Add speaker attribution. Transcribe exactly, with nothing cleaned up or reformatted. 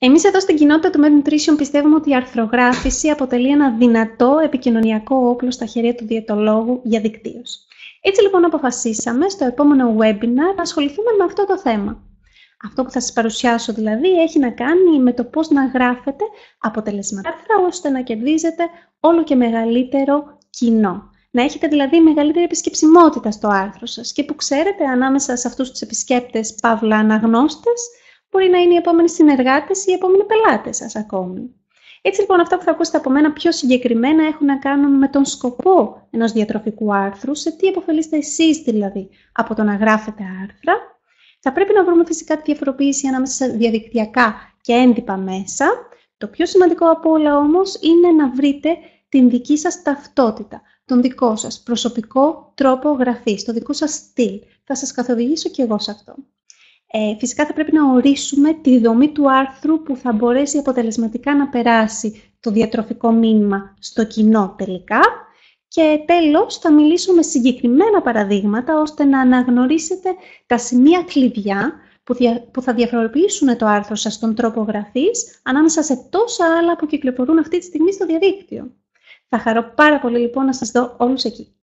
Speaker 1: Εμείς εδώ στην κοινότητα του Med Nutrition πιστεύουμε ότι η αρθρογράφηση αποτελεί ένα δυνατό επικοινωνιακό όπλο στα χέρια του διαιτολόγου για δικτύωση. Έτσι λοιπόν αποφασίσαμε στο επόμενο webinar να ασχοληθούμε με αυτό το θέμα. Αυτό που θα σας παρουσιάσω δηλαδή έχει να κάνει με το πώς να γράφετε αποτελεσματικά άρθρα ώστε να κερδίζετε όλο και μεγαλύτερο κοινό. Να έχετε δηλαδή μεγαλύτερη επισκεψιμότητα στο άρθρο σας και που ξέρετε ανάμεσα σε αυτούς τους επισκέπτες παύλα αναγνώστες μπορεί να είναι οι επόμενοι συνεργάτες ή οι επόμενοι πελάτες σας ακόμη. Έτσι λοιπόν αυτά που θα ακούσετε από μένα πιο συγκεκριμένα έχουν να κάνουν με τον σκοπό ενός διατροφικού άρθρου, σε τι επωφελείστε εσείς δηλαδή από το να γράφετε άρθρα. Θα πρέπει να βρούμε φυσικά τη διαφοροποίηση ανάμεσα σε διαδικτυακά και έντυπα μέσα. Το πιο σημαντικό από όλα όμως είναι να βρείτε την δική σας ταυτότητα, τον δικό σας προσωπικό τρόπο γραφής, το δικό σας στυλ. Θα σας καθοδηγήσω και εγώ σε αυτό. Ε, φυσικά θα πρέπει να ορίσουμε τη δομή του άρθρου που θα μπορέσει αποτελεσματικά να περάσει το διατροφικό μήνυμα στο κοινό τελικά. Και τέλος θα μιλήσω με συγκεκριμένα παραδείγματα ώστε να αναγνωρίσετε τα σημεία κλειδιά που, δια, που θα διαφοροποιήσουν το άρθρο σας στον τρόπο γραφής ανάμεσα σε τόσα άλλα που κυκλοφορούν αυτή τη στιγμή στο διαδίκτυο. Θα χαρώ πάρα πολύ λοιπόν να σας δω όλους εκεί.